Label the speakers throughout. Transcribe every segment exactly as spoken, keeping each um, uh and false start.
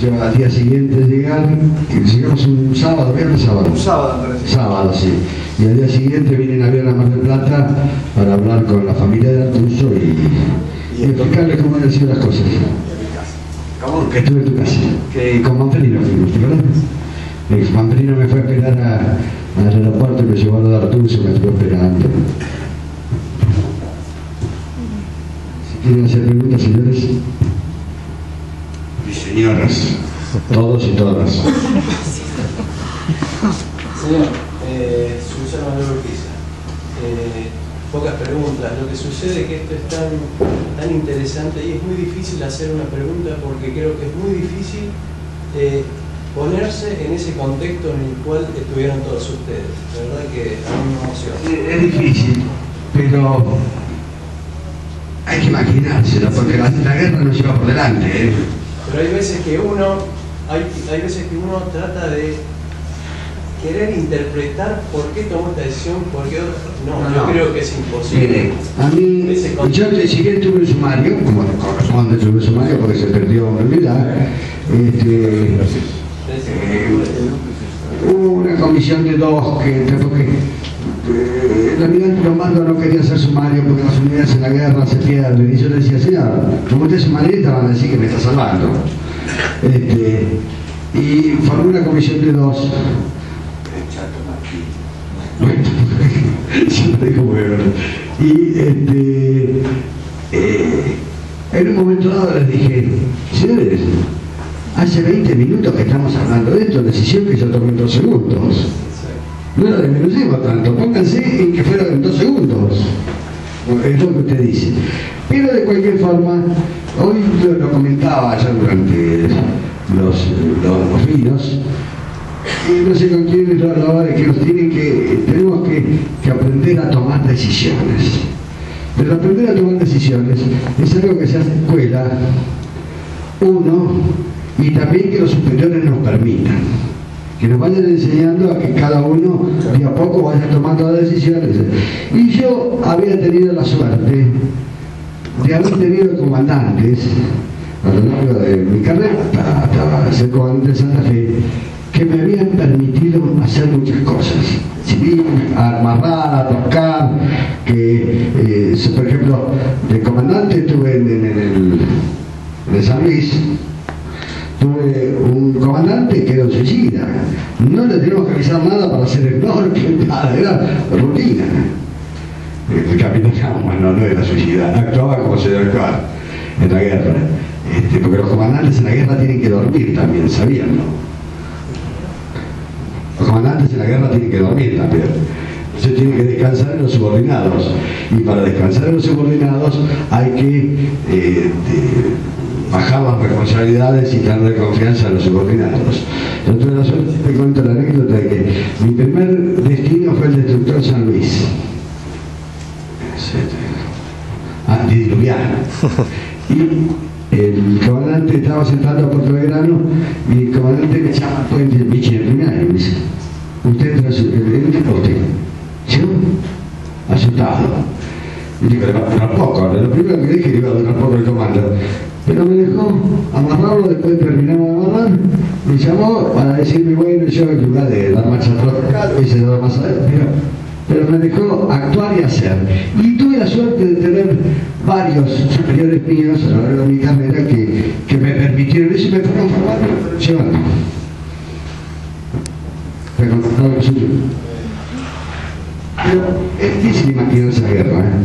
Speaker 1: Yo al día siguiente llegar, llegamos un sábado, viernes sábado.
Speaker 2: Un sábado, me parece.
Speaker 1: Sábado, sí. Y al día siguiente vine en avión a Mar del Plata para hablar con la familia de Artuso y, y explicarles cómo han sido las cosas.
Speaker 2: ¿Cómo?
Speaker 1: Que estuve en tu casa. Que con Manfredino fuimos, ¿te acuerdas? Eh, Manfredino me fue a esperar a, al aeropuerto y me llevó a lo de Artuso, me estuvo esperando. Si quieren hacer preguntas, señores. Y señoras, todos y todas.
Speaker 3: Señor, eh, Susana Manuel Urquiza, eh, pocas preguntas. Lo que sucede es que esto es tan, tan interesante y es muy difícil hacer una pregunta porque creo que es muy difícil eh, ponerse en ese contexto en el cual estuvieron todos ustedes. La verdad que a mí me emociona.
Speaker 1: Es difícil, pero hay que imaginárselo, porque la, la guerra nos lleva por delante, ¿eh?
Speaker 3: Pero hay veces que uno, hay, hay veces que uno trata de querer interpretar por qué tomó esta decisión, por qué otra. No,
Speaker 1: No,
Speaker 3: yo
Speaker 1: no.
Speaker 3: creo que es imposible.
Speaker 1: Mire, a mí,
Speaker 3: Ese con-
Speaker 1: yo si bien tuve un sumario, como corresponde tuve un sumario porque se perdió una unidad, este, eh, hubo una comisión de dos que, porque eh, el almirante Lombardo no quería hacer sumario porque las unidades en la guerra se pierden, y yo le decía, señor, como usted es sumarista van a decir que me está salvando. Este, y formé una comisión de dos. Siempre digo, bueno. Y este, eh, en un momento dado les dije, señores, hace veinte minutos que estamos hablando de esto, decisión que yo tomé en dos segundos. No la disminuimos tanto, pónganse en que fuera en dos segundos. Es lo que usted dice. Pero de cualquier forma, hoy lo, lo comentaba ya durante los, los, los vinos, y no sé con quién lo hablaba de que nos tienen que, tenemos que, que aprender a tomar decisiones. Pero aprender a tomar decisiones es algo que se hace en escuela, uno, y también que los superiores nos permitan. Que nos vayan enseñando a que cada uno de a poco vaya tomando las decisiones. Y yo había tenido la suerte de haber tenido comandantes a lo largo de mi carrera, hasta, hasta ser comandante de Santa Fe, que me habían permitido hacer muchas cosas. Civil, amarrar, tocar, que, eh, por ejemplo, de comandante estuve en, en, en el de San Luis. Tuve un comandante que era un suicida. No le teníamos que avisar nada para hacer el norte, nada, era rutina. El capitán bueno, no era suicida, actuaba como se debe actuar en la guerra. Este, porque los comandantes en la guerra tienen que dormir también, ¿sabían? ¿No? Los comandantes en la guerra tienen que dormir también. Entonces tienen que descansar en los subordinados. Y para descansar en los subordinados hay que eh, de, bajar las responsabilidades y darle confianza a los subordinados. Yo tuve la suerte, te cuento la anécdota de que mi primer destino fue el destructor San Luis. Antidiluviano. Y el comandante estaba sentado a Puerto Belgrano y el comandante me llama al puente de Michi en primer año y me dice, usted tras el deporte. Yo, asustado. Y digo, no poco, lo primero que dije que iba a durar poco el comando. Pero me dejó amarrarlo, después terminamos de amarrar, me llamó para decirme, bueno, yo en lugar de dar marcha atrás, hice dar más adelante, pero, pero me dejó actuar y hacer. Y tuve la suerte de tener varios superiores míos a lo largo de mi carrera que, que me permitieron eso y me fueron formando y me fueron llevando. Pero no lo suyo. Pero es difícil imaginarse la guerra, ¿eh?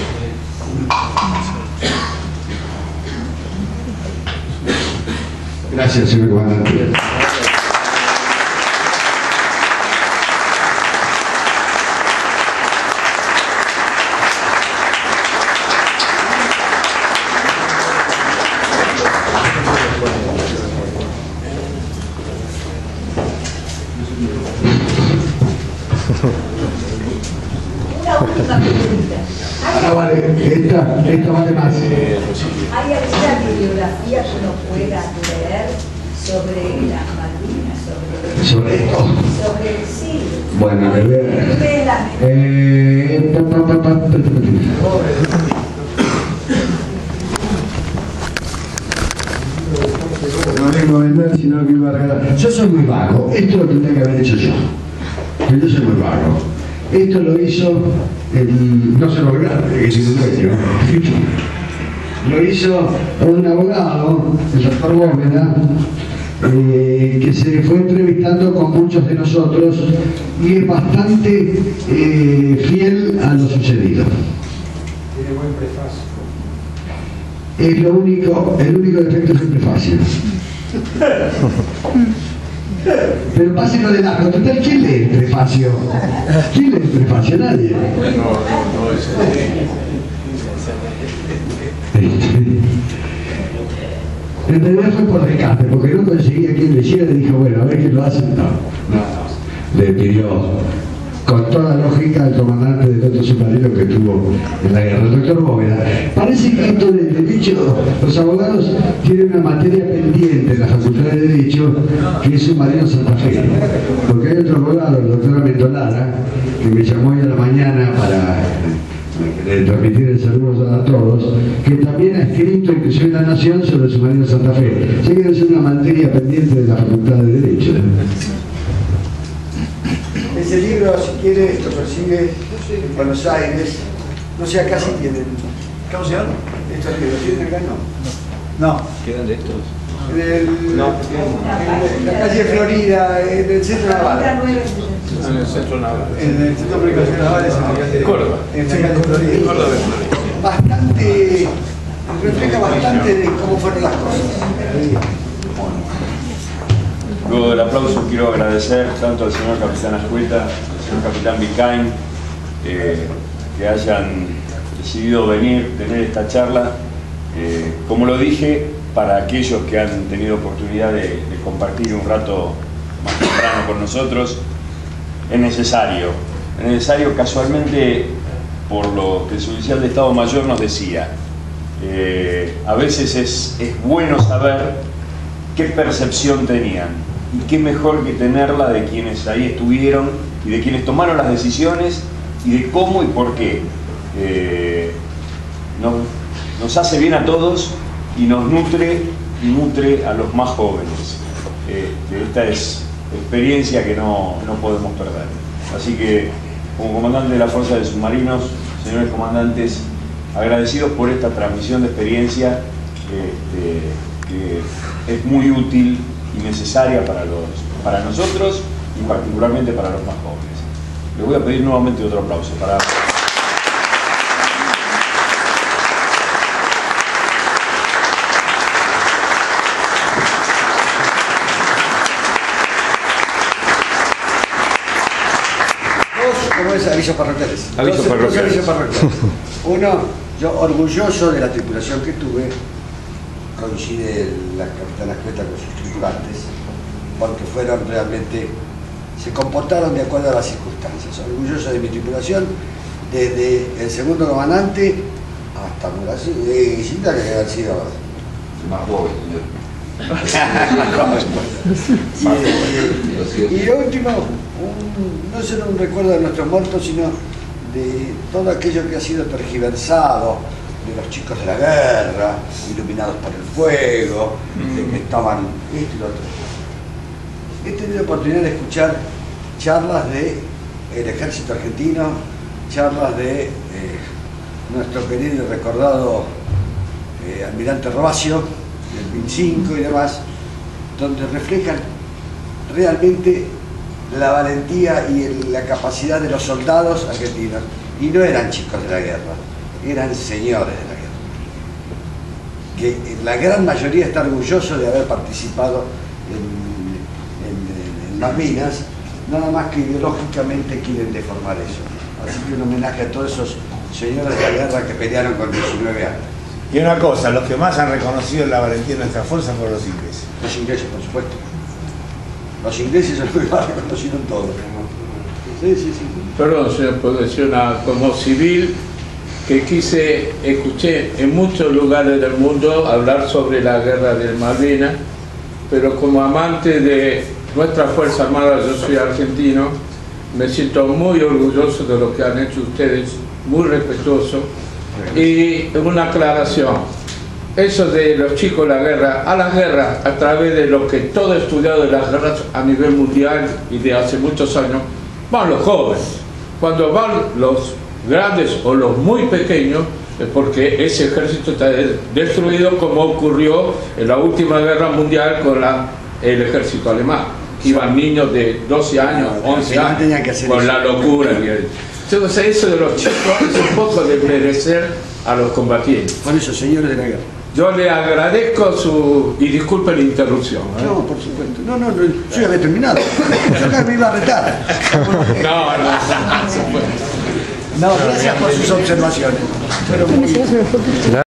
Speaker 1: Gracias, señor comandante.
Speaker 4: Una última pregunta.
Speaker 1: Ahora vale, esta, esta vale más.
Speaker 4: ¿Hay alguna bibliografía que uno pueda leer sobre las Malvinas? Sobre,
Speaker 1: Sobre esto.
Speaker 4: sobre sí.
Speaker 1: Bueno, le voy a...
Speaker 4: Vela.
Speaker 1: Eh, pa, pa, pa, pa, pa, pa. No tengo vender, sino que iba a regalar. Yo soy muy vago, esto lo tendría que haber hecho yo. Pero yo soy muy vago. Esto lo hizo el, no se lo grande, que es el dueño. Lo hizo un abogado, el doctor Bóveda, eh, que se fue entrevistando con muchos de nosotros y es bastante eh, fiel a lo sucedido.
Speaker 2: Tiene buen prefacio.
Speaker 1: Es lo único, el único defecto es el prefacio. Pero pásenlo de largo, total, ¿quién lee el prefacio? ¿Quién lee el prefacio? Nadie.
Speaker 3: No, no, no es
Speaker 1: En realidad fue por descarte, porque no conseguía quien leyera y dijo, bueno, a ver qué lo hacen. No, no, no. Le pidió con toda lógica al comandante del otro submarino que tuvo en la guerra, el doctor Bóveda. Parece que esto del derecho, los abogados tienen una materia pendiente en la Facultad de Derecho, que es submarino Santa Fe. Porque hay otro abogado, el doctor Amendolara, que me llamó hoy a la mañana para de transmitir el saludo a todos, que también ha escrito inclusive en La Nación sobre el submarino Santa Fe. Sé que es una materia pendiente de la Facultad de Derecho.
Speaker 2: Ese libro, si quiere, lo consigue en Buenos Aires. No sé, acá sí tienen. ¿Cómo se llama? ¿Estos libros tienen acá? No. No.
Speaker 3: ¿Quedan de estos?
Speaker 2: En, el,
Speaker 3: No.
Speaker 2: en la calle Florida, en el centro naval.
Speaker 3: En el centro naval.
Speaker 2: En el centro de aplicaciones navales en la calle
Speaker 3: Córdoba.
Speaker 2: En la calle Florida.
Speaker 3: Córdoba.
Speaker 2: Bastante, refleja bastante de cómo fueron las cosas.
Speaker 5: Luego del aplauso quiero agradecer tanto al señor capitán Ascueta, al señor capitán Vicain, eh, que hayan decidido venir, tener esta charla. Eh, como lo dije, para aquellos que han tenido oportunidad de, de compartir un rato más temprano con nosotros, es necesario. Es necesario casualmente por lo que el oficial de Estado Mayor nos decía. Eh, a veces es, es bueno saber qué percepción tenían. Y qué mejor que tenerla de quienes ahí estuvieron y de quienes tomaron las decisiones y de cómo y por qué. Eh, nos, nos hace bien a todos y nos nutre y nutre a los más jóvenes. Eh, esta es experiencia que no, no podemos perder. Así que, como comandante de la Fuerza de Submarinos, señores comandantes, agradecidos por esta transmisión de experiencia este, que es muy útil y necesaria para, los, para nosotros y particularmente para los más jóvenes. Les voy a pedir nuevamente otro aplauso para...
Speaker 2: ¿Cómo es? Avisos parroquiales.
Speaker 5: Avisos
Speaker 2: Dos- dos
Speaker 5: parroquiales.
Speaker 2: avisos parroquiales. Uno, yo orgulloso de la tripulación que tuve, coincide la capitana Ascueta con sus tripulantes, porque fueron realmente, se comportaron de acuerdo a las circunstancias. Orgulloso de mi tripulación, desde el segundo comandante hasta Muracita, eh, Isidra, que debe haber sido
Speaker 5: Más joven,
Speaker 2: y, y, y lo último, un, no solo un recuerdo de nuestros muertos, sino de todo aquello que ha sido tergiversado, de los chicos de la guerra, iluminados por el fuego, de que estaban esto y lo otro. He tenido oportunidad de escuchar charlas del ejército argentino, charlas de eh, nuestro querido y recordado eh, almirante Robacio, del veinticinco y demás, donde reflejan realmente la valentía y el, la capacidad de los soldados argentinos. Y no eran chicos de la guerra, eran señores de la guerra. Que la gran mayoría está orgulloso de haber participado en, en, en Malvinas, nada más que ideológicamente quieren deformar eso. Así que un homenaje a todos esos señores de la guerra que pelearon con diecinueve años.
Speaker 6: Y una cosa, los que más han reconocido la valentía de nuestra fuerza fueron los ingleses.
Speaker 2: Los ingleses, por supuesto. Los ingleses son los que más reconocieron todo. Sí, sí, sí.
Speaker 7: Perdón, señor Podesiona, como civil que quise, escuché en muchos lugares del mundo hablar sobre la guerra de Malvinas, pero como amante de nuestra Fuerza Armada, yo soy argentino, me siento muy orgulloso de lo que han hecho ustedes, muy respetuoso. Y una aclaración, eso de los chicos, la guerra, a la guerra, a través de lo que todo he estudiado de las guerras a nivel mundial y de hace muchos años, van los jóvenes. Cuando van los grandes o los muy pequeños, es porque ese ejército está destruido, como ocurrió en la última guerra mundial con la, el ejército alemán, que iban niños de doce años, once años, con la locura. Entonces eso de los chicos es un poco de merecer a los combatientes.
Speaker 2: Por eso, señores de la guerra.
Speaker 7: Yo le agradezco su... y disculpe la interrupción. ¿eh?
Speaker 2: No, por supuesto. No, no, no, yo ya había terminado. Yo acá me iba a retar.
Speaker 7: No, no, no.
Speaker 2: No, gracias por sus observaciones. Pero muy bien.